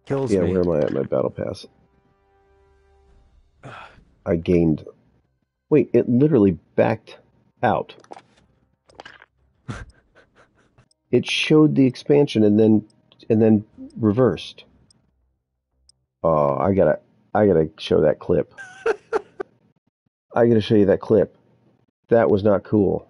Kills Yeah, me. where am I at my battle pass? I gained... Wait, it literally backed out. It showed the expansion and then reversed. Oh, I gotta show that clip. I gotta show you that clip. That was not cool.